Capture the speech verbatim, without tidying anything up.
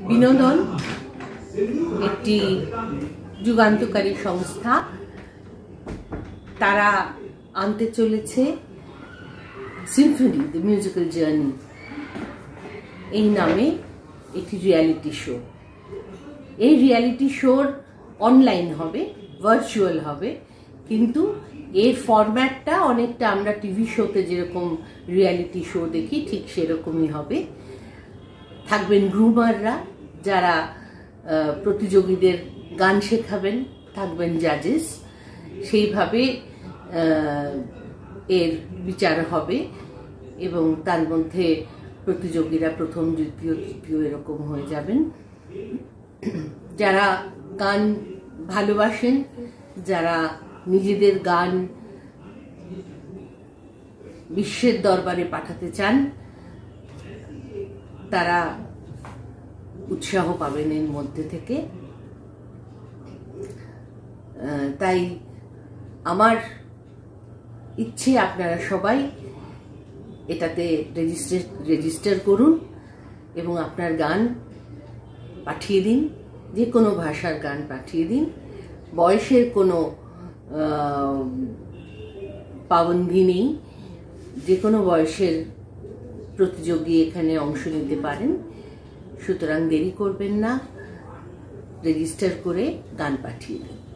বিনোদন একটি যুগান্তকারী সংস্থা। তারা আনতে চলেছে সিম্ফনি দ্য মিউজিক্যাল জার্নি এই নামে একটি রিয়ালিটি শো। এই রিয়ালিটি শোর অনলাইন হবে, ভার্চুয়াল হবে, কিন্তু এর ফরম্যাটটা অনেকটা আমরা টিভি শোতে যেরকম রিয়ালিটি শো দেখি ঠিক সেরকমই হবে। থাকবেন গ্রুমাররা যারা প্রতিযোগীদের গান শেখাবেন, থাকবেন জাজেস, সেইভাবে এর বিচার হবে এবং তার মধ্যে প্রতিযোগীরা প্রথম, দ্বিতীয়, তৃতীয় এরকম হয়ে যাবেন। যারা গান ভালোবাসেন, যারা নিজেদের গান বিশ্বের দরবারে পাঠাতে চান, তারা উৎসাহ পাবেন এর মধ্যে থেকে। তাই আমার ইচ্ছে আপনারা সবাই এটাতে রেজিস্টার রেজিস্টার করুন এবং আপনার গান পাঠিয়ে দিন, যে কোনো ভাষার গান পাঠিয়ে দিন। বয়সের কোনো পাবন্ধি নেই, যে কোনো বয়সের প্রতিযোগী এখানে অংশ নিতে পারেন। সুতরাং দেরি করবেন না, রেজিস্টার করে গান পাঠিয়ে দিন।